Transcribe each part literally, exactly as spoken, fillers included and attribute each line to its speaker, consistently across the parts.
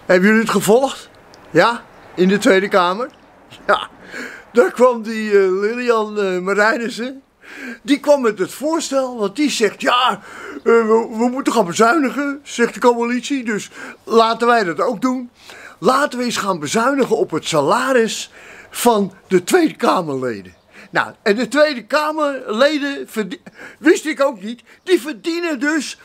Speaker 1: Hebben jullie het gevolgd? Ja? In de Tweede Kamer? Ja. Daar kwam die uh, Lilian uh, Marijnissen. Die kwam met het voorstel, want die zegt, ja, uh, we, we moeten gaan bezuinigen, zegt de coalitie. Dus laten wij dat ook doen. Laten we eens gaan bezuinigen op het salaris van de Tweede Kamerleden. Nou, en de Tweede Kamerleden, wist ik ook niet, die verdienen dus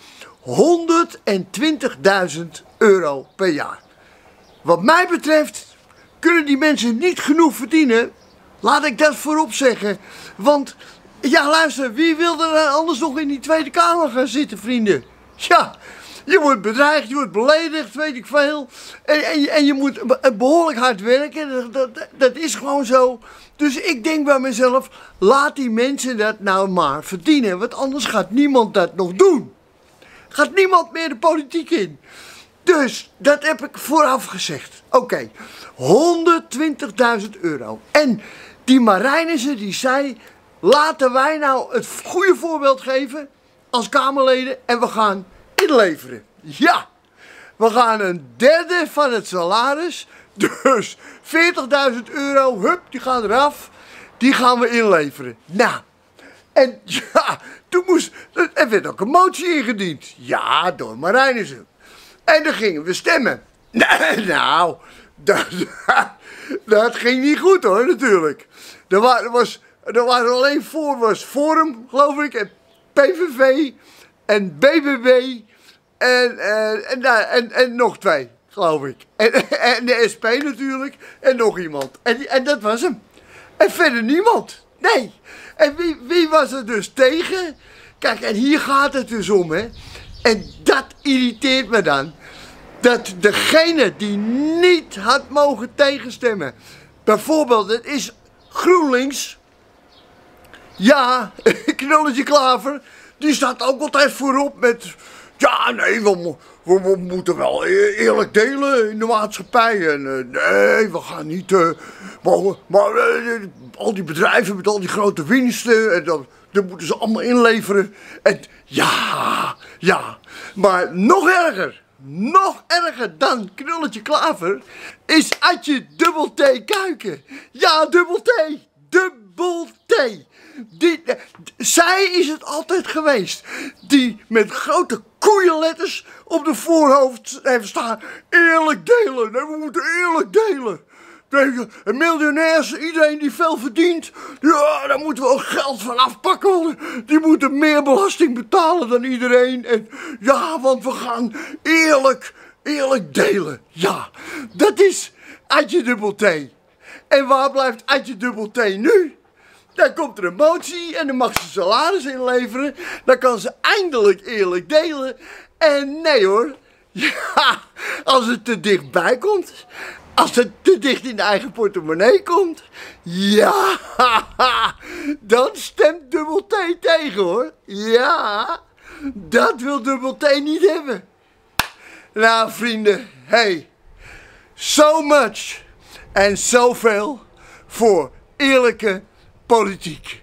Speaker 1: honderdtwintigduizend euro per jaar. Wat mij betreft kunnen die mensen niet genoeg verdienen. Laat ik dat voorop zeggen. Want, ja luister, wie wil er anders nog in die Tweede Kamer gaan zitten, vrienden? Ja, je wordt bedreigd, je wordt beledigd, weet ik veel. En, en, en je moet behoorlijk hard werken, dat, dat, dat is gewoon zo. Dus ik denk bij mezelf, laat die mensen dat nou maar verdienen. Want anders gaat niemand dat nog doen. Gaat niemand meer de politiek in. Dus, dat heb ik vooraf gezegd. Oké, okay, honderdtwintigduizend euro. En die Marijnissen die zei, laten wij nou het goede voorbeeld geven als Kamerleden en we gaan inleveren. Ja, we gaan een derde van het salaris, dus veertigduizend euro, hup, die gaan eraf, die gaan we inleveren. Nou, en ja, toen moest, er werd ook een motie ingediend. Ja, door Marijnissen. En dan gingen we stemmen. Nou, dat, dat ging niet goed hoor, natuurlijk. Er, wa er, was, er waren alleen voor, was Forum, geloof ik, en P V V en B B B en, en, en, en, en nog twee, geloof ik. En, en de S P natuurlijk en nog iemand. En, en dat was hem. En verder niemand. Nee. En wie, wie was er dus tegen? Kijk, en hier gaat het dus om, hè. En dat irriteert me dan. Dat degene die niet had mogen tegenstemmen, bijvoorbeeld, het is GroenLinks, ja, Knulletje Klaver, die staat ook altijd voorop met, ja nee, we, we, we moeten wel eerlijk delen in de maatschappij en uh, nee, we gaan niet, uh, maar, maar uh, al die bedrijven met al die grote winsten, en dat, dat moeten ze allemaal inleveren. En ja, ja, maar nog erger. Nog erger dan Knulletje Klaver is Adje Dubbel T Kuiken. Ja, Dubbel T. Dubbel T. Die, zij is het altijd geweest. Die met grote koeienletters op de voorhoofd heeft staan. Eerlijk delen. Nee, we moeten eerlijk delen. En miljonairs, iedereen die veel verdient, ja, daar moeten we ook geld van afpakken. Die moeten meer belasting betalen dan iedereen. En ja, want we gaan eerlijk, eerlijk delen. Ja, dat is Adje Dubbel T. En waar blijft Adje Dubbel T nu? Dan komt er een motie en dan mag ze salaris inleveren. Dan kan ze eindelijk eerlijk delen. En nee hoor, ja, als het te dichtbij komt... Als het te dicht in de eigen portemonnee komt, ja, dan stemt Dubbel T tegen hoor. Ja, dat wil Dubbel T niet hebben. Nou vrienden, hey, so much en zoveel voor eerlijke politiek.